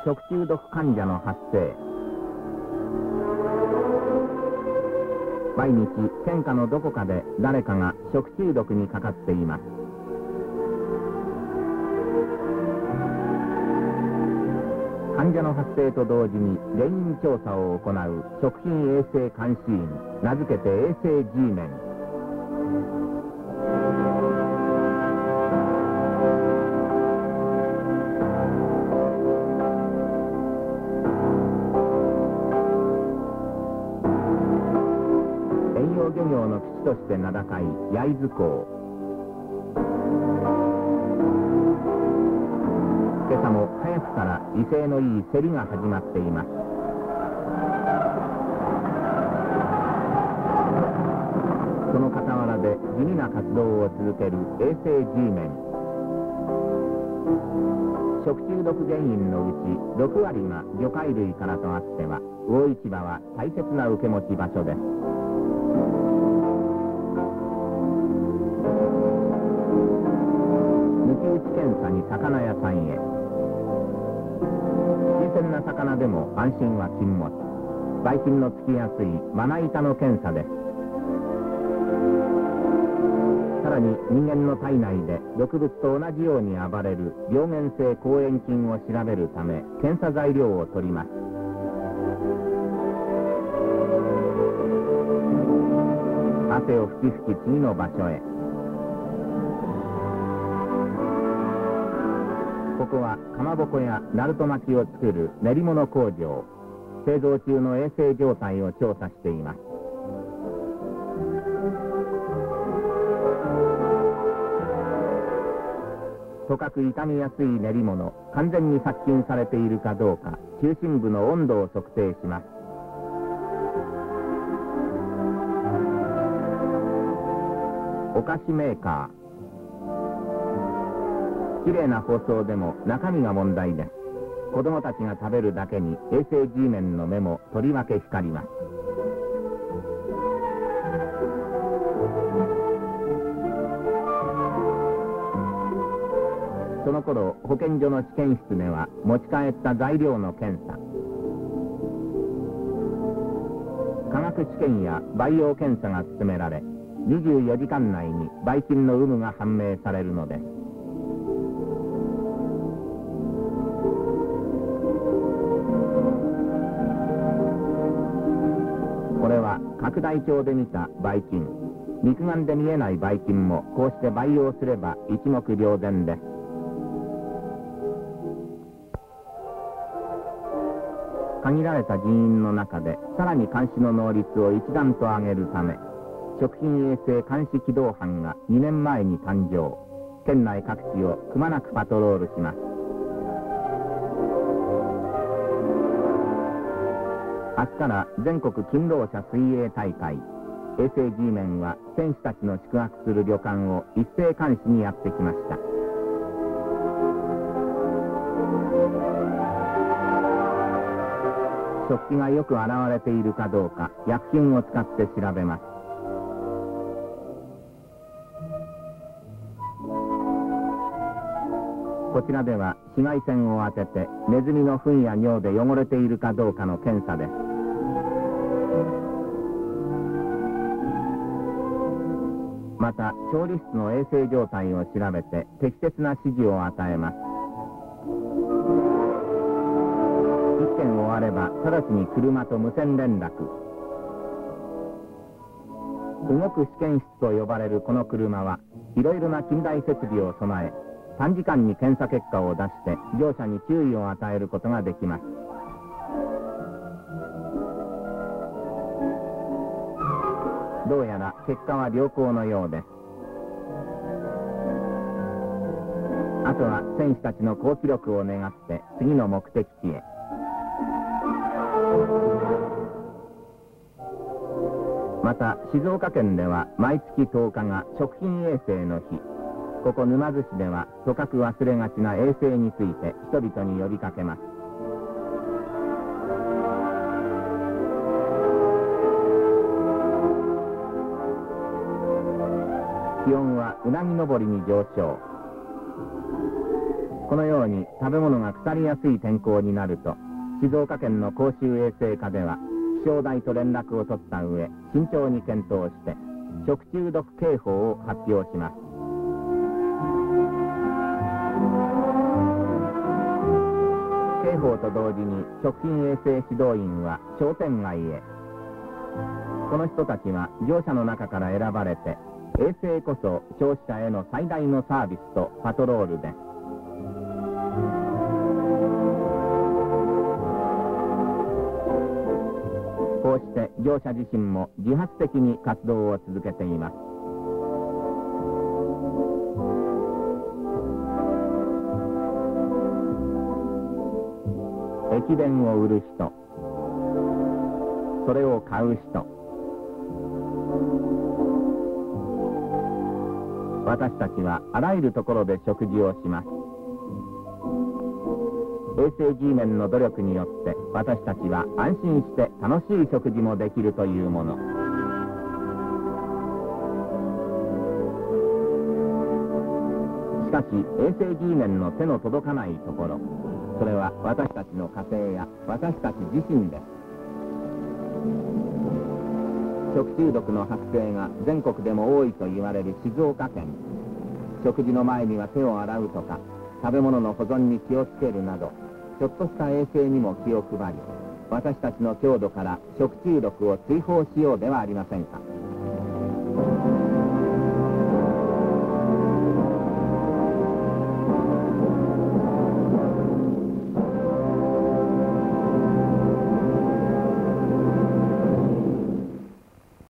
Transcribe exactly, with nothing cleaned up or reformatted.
食中毒患者の発生。毎日県下のどこかで誰かが食中毒にかかっています。患者の発生と同時に原因調査を行う食品衛生監視員、名付けて衛生 G メン。遠洋漁業の基地として名高い焼津港。今朝も早くから威勢のいい競りが始まっています。その傍らで地味な活動を続ける衛生 G メン。食中毒原因のうちろくわりが魚介類からとあっては、魚市場は大切な受け持ち場所です。抜き打ち検査に魚屋さんへ。新鮮な魚でも安心は禁物。ばい菌のつきやすいまな板の検査です。さらに人間の体内で毒物と同じように暴れる病原性膠原菌を調べるため検査材料を取ります。汗を吹き吹き次の場所へ。ここはかまぼこやナルト巻きを作る練り物工場。製造中の衛生状態を調査しています。とかく傷みやすい練り物、完全に殺菌されているかどうか、中心部の温度を測定します。お菓子メーカー。きれいな包装でも中身が問題です。子供たちが食べるだけに衛生 G メンの目もとりわけ光ります。その頃保健所の試験室では持ち帰った材料の検査、科学試験や培養検査が進められ、にじゅうよじかん内にばい菌の有無が判明されるのです。これは拡大鏡で見たばい菌。肉眼で見えないばい菌もこうして培養すれば一目瞭然です。限られた人員の中でさらに監視の能率を一段と上げるため、食品衛生監視機動班がにねんまえに誕生。県内各地をくまなくパトロールします。明日から全国勤労者水泳大会。衛生 G メンは選手たちの宿泊する旅館を一斉監視にやってきました。食器がよく洗われているかどうか薬品を使って調べます。こちらでは紫外線を当ててネズミの糞や尿で汚れているかどうかの検査です。また調理室の衛生状態を調べて適切な指示を与えます。一件終われば直ちに車と無線連絡。動く試験室と呼ばれるこの車はいろいろな近代設備を備え、短時間に検査結果を出して乗車に注意を与えることができます。どうやら結果は良好のようです。あとは選手たちの好記録を願って次の目的地へ。また静岡県では毎月とおかが食品衛生の日。ここ沼津市ではとかく忘れがちな衛生について人々に呼びかけます。気温はうなぎ登りに上昇。 このように食べ物が腐りやすい天候になると、静岡県の公衆衛生課では気象台と連絡を取った上、慎重に検討して食中毒警報を発表します。警報と同時に食品衛生指導員は商店街へ。この人たちは業者の中から選ばれて、衛生こそ消費者への最大のサービスとパトロールです。こうして業者自身も自発的に活動を続けています。駅弁を売る人、それを買う人、私たちはあらゆるところで食事をします。衛生 G メンの努力によって私たちは安心して楽しい食事もできるというもの。しかし衛生 G メンの手の届かないところ、それは私たちの家庭や私たち自身です。食中毒の発生が全国でも多いと言われる静岡県。食事の前には手を洗うとか、食べ物の保存に気をつけるなど、ちょっとした衛生にも気を配り、私たちの郷土から食中毒を追放しようではありませんか。